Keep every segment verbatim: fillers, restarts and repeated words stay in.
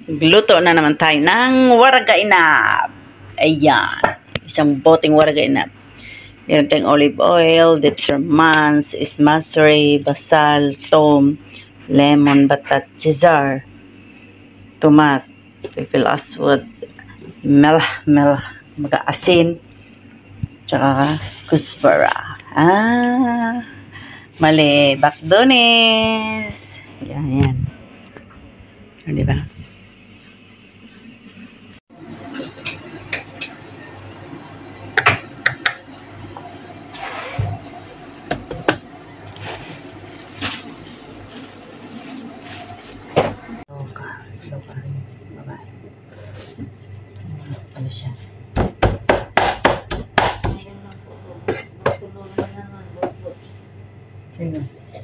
Gluto na naman tayo ng waragainap. Ayan. Isang boteng waragainap. Meron tayong olive oil, dipsermans, ismasri, basal, tom, lemon, batat, cesar, tomat, pipil aswad, melah, melah, mag-asin, tsaka kusbara. Ah, mali, bakdones. Yan, yan. O, diba? Ano siya? Sino?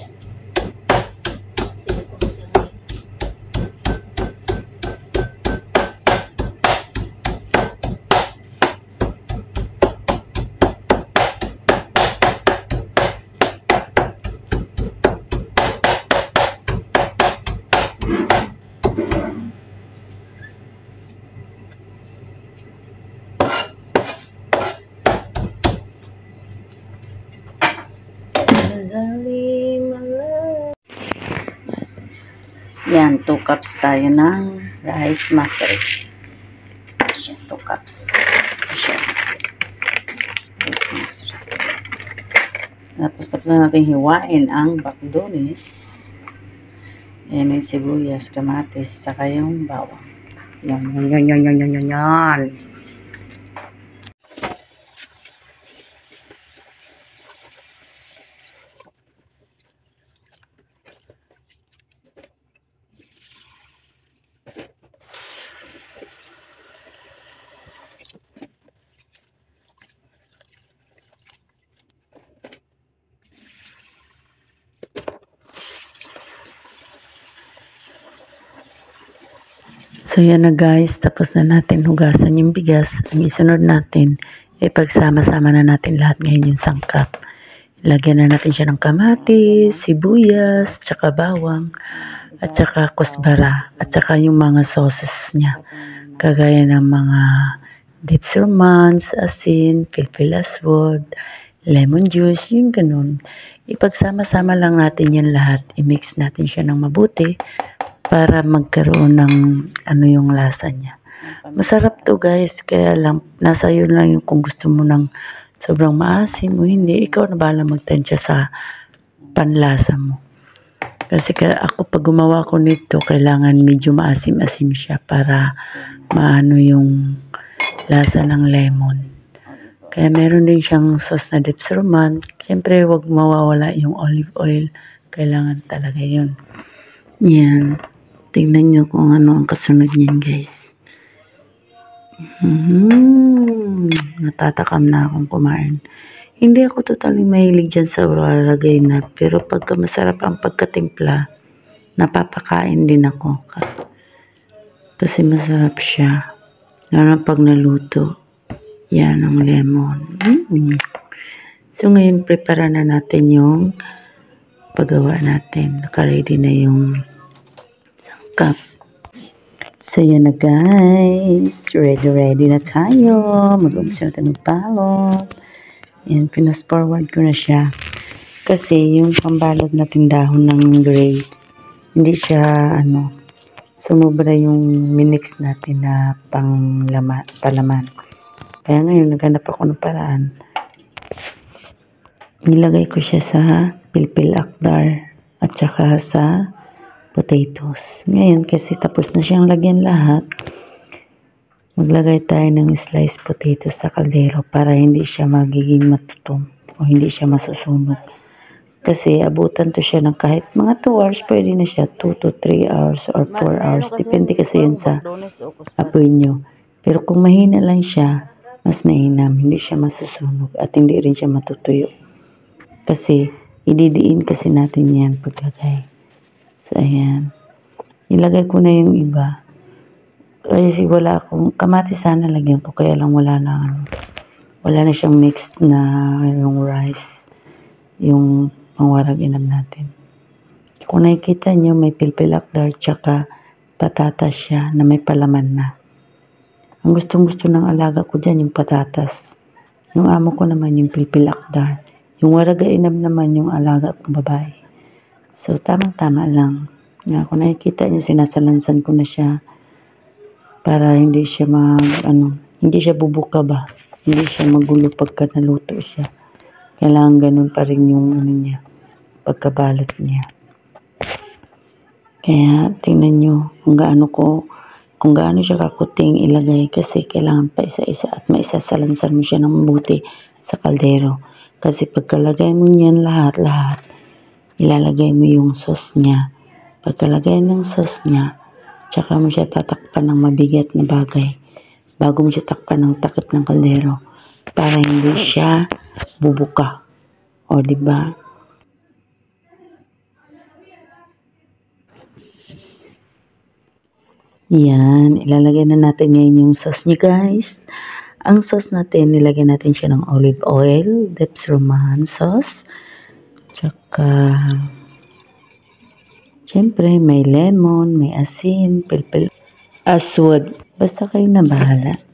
Yan, two cups tayo ng rice masri. Yan, two cups. Yan, rice masri. Tapos tapos na natin hiwain ang bakdonis. Yan yung sibuyas, kamatis, saka yung bawang. Yan, yan, yan, yan, yan, yan, yan, yan. So yan na guys, tapos na natin hugasan yung bigas. Ang isunod natin, ay pagsama-sama na natin lahat ngayon yung sangkap. Ilagyan na natin siya ng kamatis, sibuyas, tsaka bawang, at tsaka kusbara, at tsaka yung mga sauces niya. Kagaya ng mga dipsermans, asin, pilpil aswad, lemon juice, yung ganun. Ipagsama-sama lang natin yan lahat. I-mix natin siya ng mabuti para magkaroon ng ano yung lasa niya. Masarap to guys, kaya lang nasa iyo lang yung kung gusto mo ng sobrang maasim o hindi, ikaw na bahala magtansya sa panlasa mo. Kasi kaya ako pag gumawa ko nito, kailangan medyo maasim-asim siya para maano yung lasa ng lemon. Kaya meron din siyang sauce na dipserman. Siyempre wag mawawala yung olive oil. Kailangan talaga yun. Yan. Tingnan nyo kung ano ang kasunod niyan guys. Mm-hmm. Natatakam na akong kumain. Hindi ako totally mahilig dyan sa waragainap. Pero pagka masarap ang pagkatimpla, napapakain din ako. Kasi masarap siya. Lalo pag naluto. Yan ang lemon. Mm-hmm. So ngayon prepare na natin yung paggawa natin. Naka-ready na yung cup. So yan na guys, ready ready na tayo. Mag-umpisa na tayo magbalot. Yan, pinas forward ko na siya kasi yung pambalot nating dahon ng grapes hindi siya ano sumubra yung minix natin na pang lama, palaman. Kaya ngayon naghanap ako ng paraan, nilagay ko siya sa pilpil akdar at saka sa potatoes. Ngayon, kasi tapos na siyang lagyan lahat, maglagay tayo ng sliced potatoes sa kaldero para hindi siya magiging matutong o hindi siya masusunog. Kasi abutan to siya ng kahit mga two hours, pwede na siya two to three hours or four hours. Depende kasi yun sa apoy nyo. Pero kung mahina lang siya, mas mainam. Hindi siya masusunog at hindi rin siya matutuyo. Kasi, ididiin kasi natin yan paglagay. So, ayan. Nilagay ko na yung iba. Kasi wala akong, kamatis sana lagyan ko, kaya lang wala na, ano, wala na siyang mix na yung rice, yung pangwaragainap natin. Kung nakikita nyo, may pilpil akdar, tsaka patatas siya na may palaman na. Ang gustong-gusto ng alaga ko dyan yung patatas. Yung amo ko naman yung pilpil akdar. Yung waraga inab naman yung alaga kong babae. So, tamang-tama lang. Nga, kung nakikita niyo, sinasalansan ko na siya para hindi siya mag, ano, hindi siya bubuka ba. Hindi siya magulo pagka naluto siya. Kailangan ganun pa rin yung ano niya, pagkabalot niya. Kaya tingnan nyo kung gaano ko, kung gaano siya kakuting ilagay kasi kailangan pa isa-isa at maisasalansan mo siya ng mabuti sa kaldero. Kasi pagkalagay mo niyan lahat-lahat, ilalagay mo yung sauce niya. Pagkalagay ng sauce niya, tsaka mo siya tatakpan ng mabigat na bagay bago mo siya takpan ng takip ng kaldero para hindi siya bubuka. O, diba? Yan, ilalagay na natin ngayon yung sauce niya, guys. Ang sauce natin, nilagay natin siya ng olive oil, Dep's Roman sauce, tsaka, syempre, may lemon, may asin, pilpil, aswad. Basta kayo na bahala.